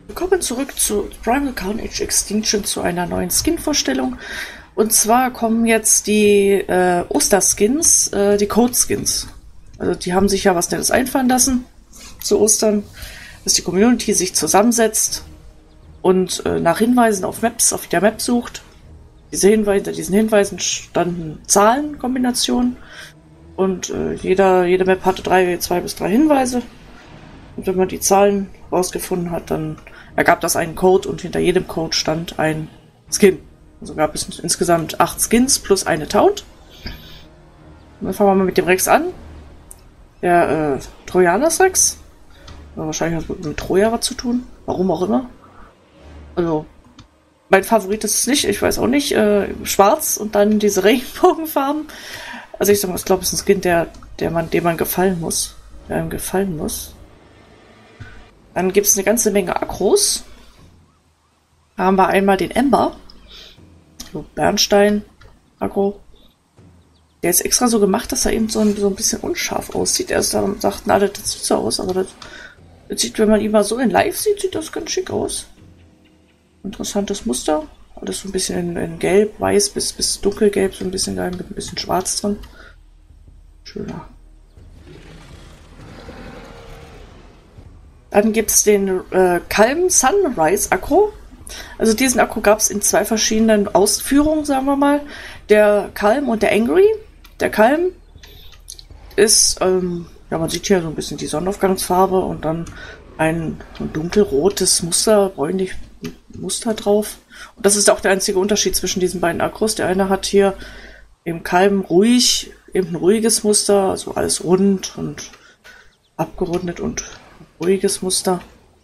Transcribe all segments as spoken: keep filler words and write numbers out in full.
Willkommen zurück zu Primal Carnage Extinction zu einer neuen Skin-Vorstellung. Und zwar kommen jetzt die äh, Osterskins, äh, die Code-Skins. Also die haben sich ja was Nettes einfallen lassen zu Ostern, dass die Community sich zusammensetzt und äh, nach Hinweisen auf Maps, auf der Map sucht. Diese Hinweise, diesen Hinweisen standen Zahlenkombinationen und äh, jeder, jede Map hatte drei, zwei bis drei Hinweise. Und wenn man die Zahlen rausgefunden hat, dann ergab das einen Code und hinter jedem Code stand ein Skin. Also gab es insgesamt acht Skins plus eine Taunt. Und dann fangen wir mal mit dem Rex an. Der äh, Trojaners Rex. Ja, wahrscheinlich hat es mit Troja was zu tun. Warum auch immer. Also, mein Favorit ist es nicht, ich weiß auch nicht. Äh, schwarz und dann diese Regenbogenfarben. Also ich sag mal, ich glaube, es ist ein Skin, der, der man, dem man gefallen muss. Der einem gefallen muss. Dann gibt es eine ganze Menge Akros. Da haben wir einmal den Ember. So Bernstein Akro. Der ist extra so gemacht, dass er eben so ein, so ein bisschen unscharf aussieht. Erst da sagten alle, das sieht so aus, aber das, das sieht, wenn man ihn mal so in live sieht, sieht das ganz schick aus. Interessantes Muster. Alles so ein bisschen in, in gelb, weiß bis, bis dunkelgelb, so ein bisschen geil, mit ein bisschen schwarz drin. Schöner. Dann gibt es den äh, Calm Sunrise Akro. Also diesen Akro gab es in zwei verschiedenen Ausführungen, sagen wir mal. Der Calm und der Angry. Der Calm ist, ähm, ja, man sieht hier so ein bisschen die Sonnenaufgangsfarbe und dann ein, ein dunkelrotes Muster, bräunlich Muster drauf. Und das ist auch der einzige Unterschied zwischen diesen beiden Akros. Der eine hat hier im Calm ruhig, eben ein ruhiges Muster, also alles rund und abgerundet und ruhiges Muster.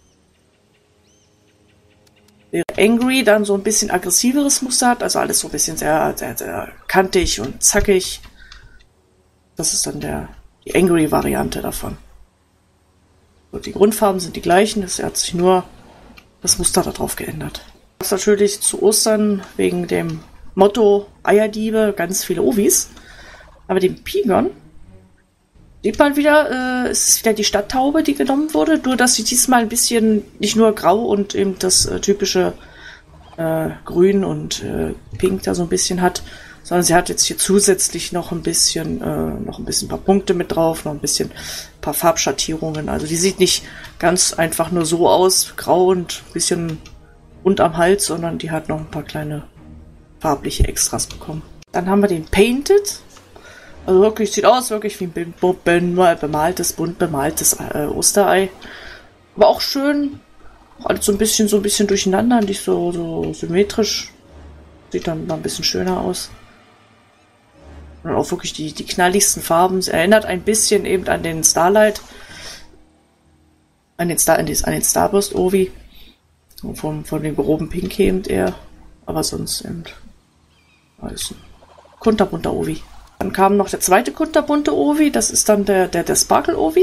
Der Angry dann so ein bisschen aggressiveres Muster hat, also alles so ein bisschen sehr, sehr, sehr kantig und zackig. Das ist dann der, die Angry-Variante davon. So, die Grundfarben sind die gleichen, es hat sich nur das Muster darauf geändert. Das ist natürlich zu Ostern wegen dem Motto Eierdiebe ganz viele Ovis. Aber den Pigon sieht man wieder, äh, es ist wieder die Stadttaube, die genommen wurde, nur dass sie diesmal ein bisschen nicht nur grau und eben das äh, typische äh, Grün und äh, Pink da so ein bisschen hat, sondern sie hat jetzt hier zusätzlich noch ein bisschen, äh, noch ein bisschen ein paar Punkte mit drauf, noch ein bisschen ein paar Farbschattierungen. Also die sieht nicht ganz einfach nur so aus, grau und ein bisschen rund am Hals, sondern die hat noch ein paar kleine farbliche Extras bekommen. Dann haben wir den Painted. Also wirklich, sieht aus wirklich wie ein bemaltes, bunt bemaltes äh, Osterei. Aber auch schön, alles so ein bisschen, so ein bisschen durcheinander, nicht so, so symmetrisch. Sieht dann mal ein bisschen schöner aus. Und auch wirklich die, die knalligsten Farben. Es erinnert ein bisschen eben an den Starlight. An den, Star, an den Starburst Ovi. Von, von dem groben Pink eben eher. Aber sonst eben alles ein kunterbunter Ovi. Dann kam noch der zweite kunterbunte Ovi, das ist dann der, der, der Sparkle Ovi.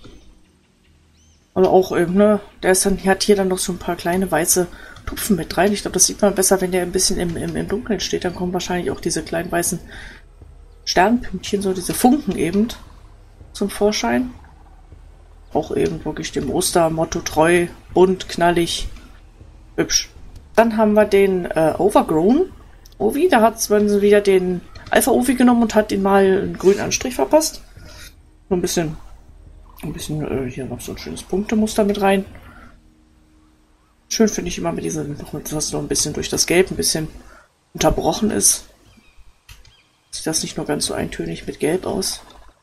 Also auch eben, ne, der ist dann, hat hier dann noch so ein paar kleine weiße Tupfen mit rein. Ich glaube, das sieht man besser, wenn der ein bisschen im, im, im Dunkeln steht. Dann kommen wahrscheinlich auch diese kleinen weißen Sternpünktchen, so diese Funken eben zum Vorschein. Auch eben wirklich dem Ostermotto treu, bunt, knallig, hübsch. Dann haben wir den äh, Overgrown Ovi, da hat man wieder den Alpha-Ovi genommen und hat ihn mal einen grünen Anstrich verpasst. So ein bisschen, ein bisschen äh, hier noch so ein schönes Punktemuster mit rein. Schön finde ich immer mit diesem, dass noch ein bisschen durch das Gelb ein bisschen unterbrochen ist. Sieht das nicht nur ganz so eintönig mit Gelb aus.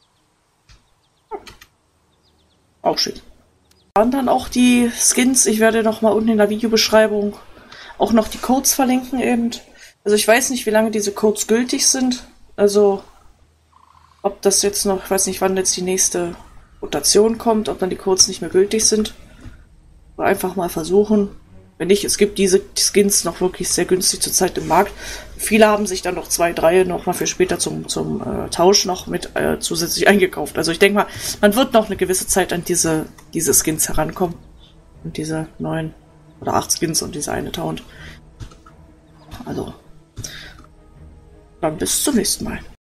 Auch schön. Und dann auch die Skins. Ich werde noch mal unten in der Videobeschreibung auch noch die Codes verlinken eben. Also ich weiß nicht, wie lange diese Codes gültig sind. Also ob das jetzt noch, ich weiß nicht, wann jetzt die nächste Rotation kommt, ob dann die Codes nicht mehr gültig sind. Einfach mal versuchen. Wenn nicht, es gibt diese Skins noch wirklich sehr günstig zurzeit im Markt. Viele haben sich dann noch zwei, drei noch mal für später zum, zum äh, Tausch noch mit äh, zusätzlich eingekauft. Also ich denke mal, man wird noch eine gewisse Zeit an diese, diese Skins herankommen. Und diese neun oder acht Skins und diese eine Taunt. Also dann bis zum nächsten Mal.